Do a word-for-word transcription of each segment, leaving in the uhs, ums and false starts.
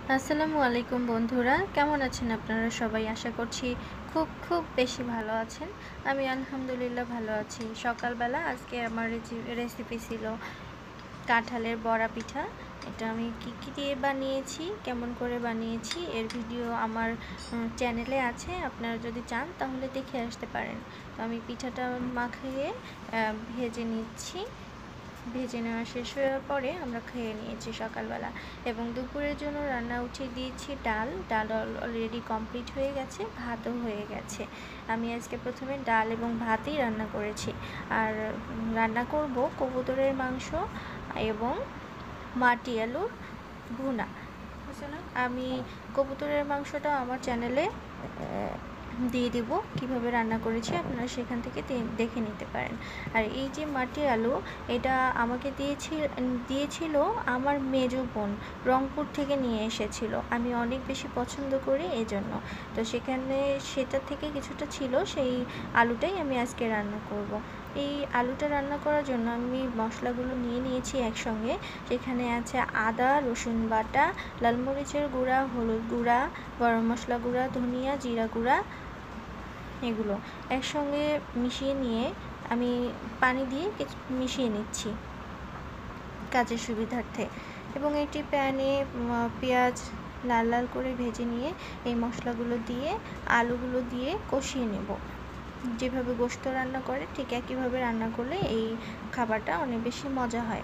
আসসালামু আলাইকুম বন্ধুরা, কেমন আছেন আপনারা সবাই? আশা করছি খুব খুব বেশি ভালো আছেন। আমি আলহামদুলিল্লাহ ভালো আছি। সকালবেলা আজকে আমার রেসিপি ছিল কাঁঠালের বড়া পিঠা। এটা আমি কী কী দিয়ে বানিয়েছি, কেমন করে বানিয়েছি এর ভিডিও আমার চ্যানেলে আছে। আপনারা যদি চান তাহলে দেখে আসতে পারেন। তো আমি পিঠাটা মাখিয়ে ভেজে নিচ্ছি। ভেজে নেওয়া শেষ হওয়ার পরে আমরা খেয়ে নিয়েছি সকালবেলা, এবং দুপুরের জন্য রান্না উঠিয়ে দিয়েছি ডাল। ডাল অলরেডি কমপ্লিট হয়ে গেছে, ভাতও হয়ে গেছে। আমি আজকে প্রথমে ডাল এবং ভাতই রান্না করেছি। আর রান্না করব কবুতরের মাংস এবং মাটি আলুর ভুনা। আমি কবুতরের মাংসটা আমার চ্যানেলে দিয়ে দিব কিভাবে রান্না করেছি, আপনারা সেখান থেকে দেখে নিতে পারেন। আর এই যে মাটি আলু, এটা আমাকে দিয়েছিল দিয়েছিল আমার মেজো বোন, রংপুর থেকে নিয়ে এসেছিল। আমি অনেক বেশি পছন্দ করি এজন্য। তো সেখানে সেটা থেকে কিছুটা ছিল, সেই আলুটাই আমি আজকে রান্না করব। এই আলুটা রান্না করার জন্য আমি মশলাগুলো নিয়ে নিয়েছি একসঙ্গে। সেখানে আছে আদা, রসুন বাটা, লাল মরিচের গুঁড়া, হলুদ গুঁড়া, গরম মশলা গুঁড়া, ধনিয়া, জিরা গুঁড়া, এগুলো একসঙ্গে মিশিয়ে নিয়ে আমি পানি দিয়ে মিশিয়ে নিচ্ছি কাজের সুবিধার্থে। এবং একটি প্যানে পেঁয়াজ লাল লাল করে ভেজে নিয়ে এই মশলাগুলো দিয়ে আলুগুলো দিয়ে কষিয়ে নেব। যেভাবে গোশত রান্না করে ঠিক একইভাবে রান্না করলে এই খাবারটা অনেক বেশি মজা হয়।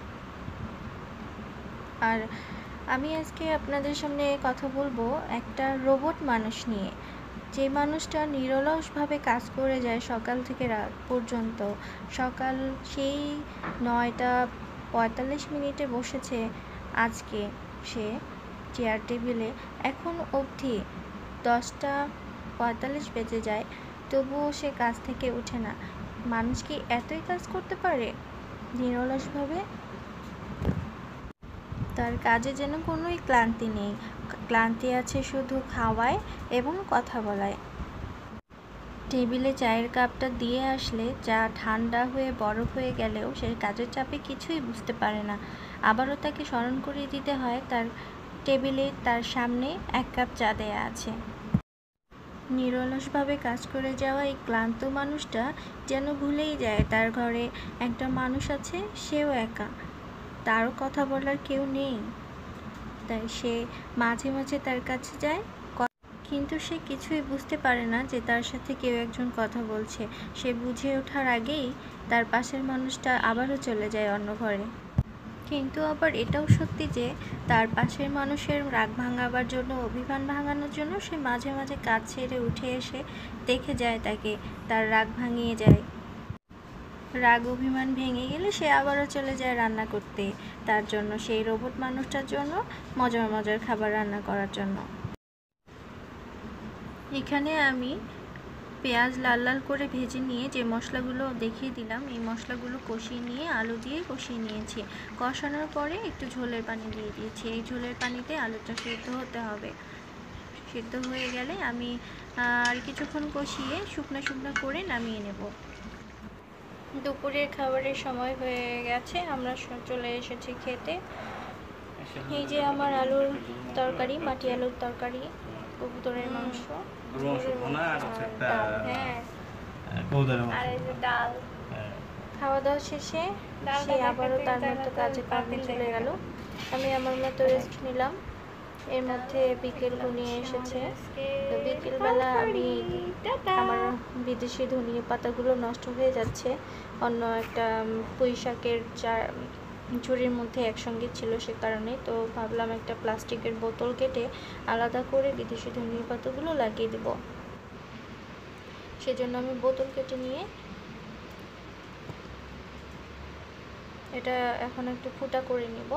আর আমি আজকে আপনাদের সামনে কথা বলবো একটা রোবট মানুষ নিয়ে, যে মানুষটা নিরলসভাবে কাজ করে যায় সকাল থেকে রাত পর্যন্ত। সকাল সেই নয়টা পঁয়তাল্লিশ মিনিটে বসেছে আজকে সে চেয়ার টেবিলে, এখন অবধি দশটা পঁয়তাল্লিশ বেজে যায়, তবুও সে কাজ থেকে ওঠে না। মানুষ কি এতই কাজ করতে পারে নিরলসভাবে? তার কাজে যেন কোনোই ক্লান্তি নেই। ক্লান্তি আছে শুধু খাওয়ায় এবং কথা বলায়। টেবিলে চায়ের কাপটা দিয়ে আসলে চা ঠান্ডা হয়ে বরফ হয়ে গেলেও সে কাজের চাপে কিছুই বুঝতে পারে না। আবারও তাকে স্মরণ করিয়ে দিতে হয় তার টেবিলে তার সামনে এক কাপ চা দেয়া আছে। নিরলসভাবে কাজ করে যাওয়া এই ক্লান্ত মানুষটা যেন ভুলেই যায় তার ঘরে একটা মানুষ আছে, সেও একা, তারও কথা বলার কেউ নেই। তাই সে মাঝে মাঝে তার কাছে যায়, কিন্তু সে কিছুই বুঝতে পারে না যে তার সাথে কেউ একজন কথা বলছে। সে বুঝে ওঠার আগেই তার পাশের মানুষটা আবারও চলে যায় অন্য ঘরে। কিন্তু আবার এটাও সত্যি যে তার পাশের মানুষের রাগ ভাঙাবার জন্য, অভিমান ভাঙানোর জন্য সে মাঝে মাঝে কাজ ছেড়ে উঠে এসে দেখে যায় তাকে, তার রাগ ভাঙিয়ে যায়। রাগ অভিমান ভেঙে গেলে সে আবারও চলে যায় রান্না করতে, তার জন্য, সেই রোবট মানুষটার জন্য মজার মজার খাবার রান্না করার জন্য। এখানে আমি পেঁয়াজ লাল লাল করে ভেজে নিয়ে যে মশলাগুলো দেখিয়ে দিলাম, এই মশলাগুলো কষিয়ে নিয়ে আলু দিয়ে কষিয়ে নিয়েছি। কষানোর পরে একটু ঝোলের পানি দিয়ে দিয়েছি। এই ঝোলের পানিতে আলুটা সিদ্ধ হতে হবে। সিদ্ধ হয়ে গেলে আমি আর কিছুক্ষণ কষিয়ে শুকনো শুকনো করে নামিয়ে নেব। দুপুরের খাবারের সময় হয়ে গেছে, আমরা চলে এসেছি খেতে। এই যে আমার আলুর তরকারি, মাটি আলুর তরকারি, কবুতরের মাংস, হ্যাঁ, আর এই যে ডাল। খাওয়া দাওয়া শেষে সে আবারও তার মতো কাজে কর্মে চলে গেল। আমি আমার মতো রেস্ট নিলাম। এর মধ্যে বিকেল ঘনিয়ে এসেছে। তো বিকেলবেলা আমি আমার বিদেশি ধনিয়া পাতাগুলো নষ্ট হয়ে যাচ্ছে, অন্য একটা পুঁই শাকের চা ঝুড়ির মধ্যে একসঙ্গে ছিল, সে কারণে। তো ভাবলাম একটা প্লাস্টিকের বোতল কেটে আলাদা করে বিদেশি ধনিয়া পাতাগুলো লাগিয়ে দেব। সেজন্য আমি বোতল কেটে নিয়ে এটা এখন একটু ফুটা করে নিব।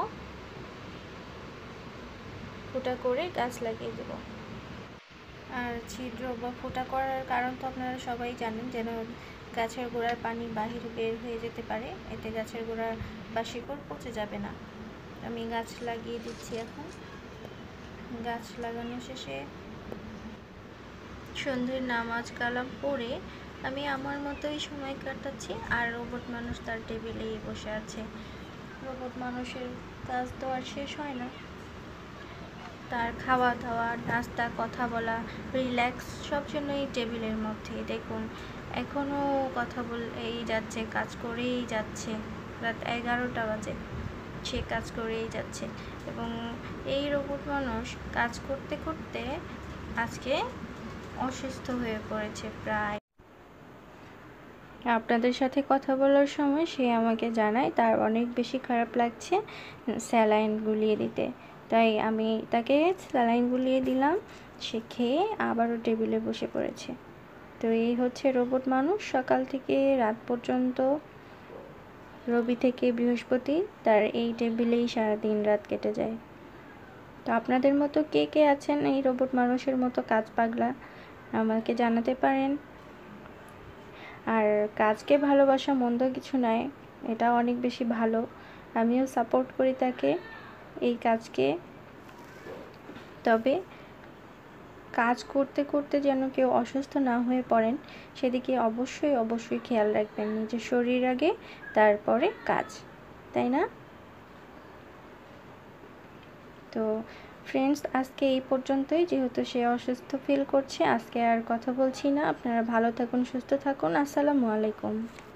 ফুটা করে গাছ লাগিয়ে দেব। আর ছিদ্র বা ফুটা করার কারণ তো আপনারা সবাই জানেন, যেন গাছের গোড়ার পানি বাহিরে বের হয়ে যেতে পারে, এতে গাছের গোড়া বা শিকড় পচে যাবে না। আমি গাছ লাগিয়ে দিচ্ছি এখন। গাছ লাগানো শেষে সন্ধ্যের নামাজ কালাম পড়ে আমি আমার মতোই সময় কাটাচ্ছি। আর রোবট মানুষ তার টেবিলেই বসে আছে। রোবট মানুষের কাজ তো আর শেষ হয় না। তার খাওয়া দাওয়া, নাস্তা, কথা বলা, রিল্যাক্স সব জন্য এই টেবিলের মধ্যে। দেখুন এখনও কথা বলেই যাচ্ছে, কাজ করেই যাচ্ছে, রাত এগারোটা বাজে সে কাজ করেই যাচ্ছে। এবং এই রোবট মানুষ কাজ করতে করতে আজকে অসুস্থ হয়ে পড়েছে প্রায়। আপনাদের সাথে কথা বলার সময় সে আমাকে জানায় তার অনেক বেশি খারাপ লাগছে স্যালাইন গুলিয়ে দিতে, তাই আমি তাকে স্যালাইন গুলিয়ে দিলাম। সে খেয়ে আবারও টেবিলে বসে পড়েছে। তো এই হচ্ছে রোবট মানুষ, সকাল থেকে রাত পর্যন্ত, রবি থেকে বৃহস্পতি তার এই টেবিলেই সারা দিন রাত কেটে যায়। তো আপনাদের মতো কে কে আছেন এই রোবট মানুষের মতো কাজ পাগলা, আমাকে জানাতে পারেন। আর কাজকে ভালোবাসা মন্দ কিছু নয়, এটা অনেক বেশি ভালো। আমিও সাপোর্ট করি তাকে এই কাজকে। তবে কাজ করতে করতে যেন কেউ অসুস্থ না হয়ে পড়েন সেদিকে অবশ্যই অবশ্যই খেয়াল রাখবেন। নিজের শরীর আগে, তারপরে কাজ, তাই না? তো ফ্রেন্ডস, আজকে এই পর্যন্তই। যেহেতু সে অসুস্থ ফিল করছে, আজকে আর কথা বলছি না। আপনারা ভালো থাকুন, সুস্থ থাকুন। আসসালামু আলাইকুম।